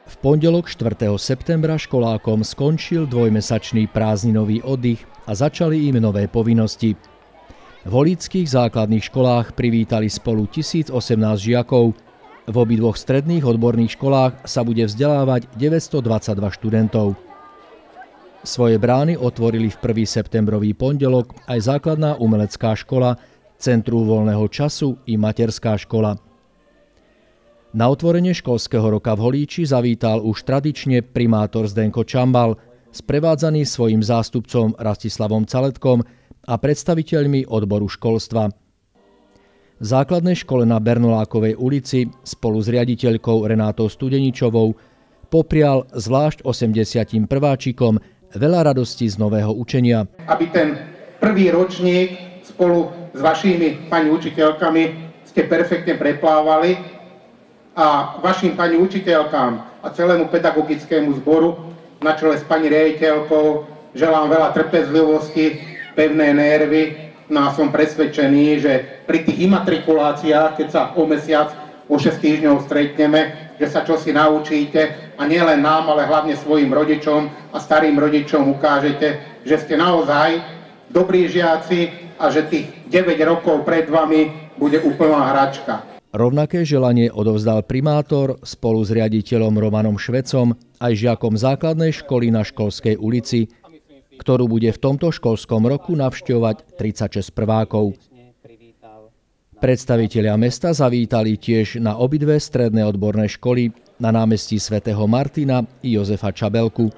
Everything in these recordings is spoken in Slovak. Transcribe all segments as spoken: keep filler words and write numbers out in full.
V pondelok štvrtého septembra školákom skončil dvojmesačný prázdninový oddych a začali im nové povinnosti. V holíckych základných školách privítali spolu tisíc osemnásť žiakov. V obidvoch stredných odborných školách sa bude vzdelávať deväťstodvadsaťdva študentov. Svoje brány otvorili v prvý septembrový pondelok aj základná umelecká škola, Centrum voľného času i materská škola. Na otvorenie školského roka v Holíči zavítal už tradične primátor Zdenko Čambal, sprevádzaný svojim zástupcom Rastislavom Caletkom a predstaviteľmi odboru školstva. V základnej škole na Bernolákovej ulici spolu s riaditeľkou Renátou Studeničovou poprial zvlášť osemdesiatim prváčikom veľa radosti z nového učenia. Aby ten prvý ročník spolu s vašimi pani učiteľkami ste perfektne preplávali a vašim pani učiteľkám a celému pedagogickému zboru na čele s pani riaditeľkou želám veľa trpezlivosti, pevné nervy. No a som presvedčený, že pri tých imatrikuláciách, keď sa o mesiac, o šesť týždňov stretneme, že sa čosi naučíte a nielen nám, ale hlavne svojim rodičom a starým rodičom ukážete, že ste naozaj dobrí žiaci a že tých deväť rokov pred vami bude úplná hračka. Rovnaké želanie odovzdal primátor spolu s riaditeľom Romanom Švecom aj žiakom základnej školy na Školskej ulici, ktorú bude v tomto školskom roku navštevovať tridsaťšesť prvákov. Predstavitelia mesta zavítali tiež na obidve stredné odborné školy na námestí svätého Martina i Jozefa Čabelku.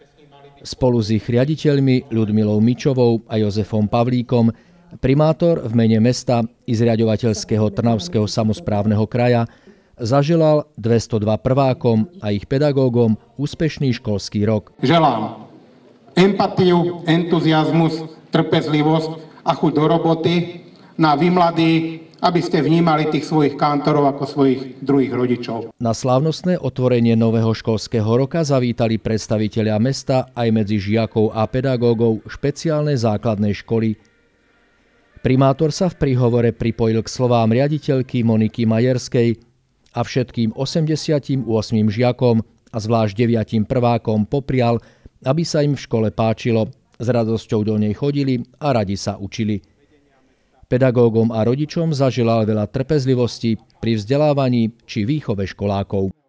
Spolu s ich riaditeľmi Ľudmilou Mičovou a Jozefom Pavlíkom primátor v mene mesta i zriaďovateľského Trnavského samosprávneho kraja zaželal dvestodva prvákom a ich pedagógom úspešný školský rok. Želám empatiu, entuziazmus, trpezlivosť a chuť do roboty na vy mladí, aby ste vnímali tých svojich kantorov ako svojich druhých rodičov. Na slávnostné otvorenie nového školského roka zavítali predstavitelia mesta aj medzi žiakov a pedagógov špeciálnej základnej školy. Primátor sa v príhovore pripojil k slovám riaditeľky Moniky Majerskej a všetkým osemdesiatim ôsmim žiakom a zvlášť deviatim prvákom poprial, aby sa im v škole páčilo, s radosťou do nej chodili a radi sa učili. Pedagógom a rodičom zaželal veľa trpezlivosti pri vzdelávaní či výchove školákov.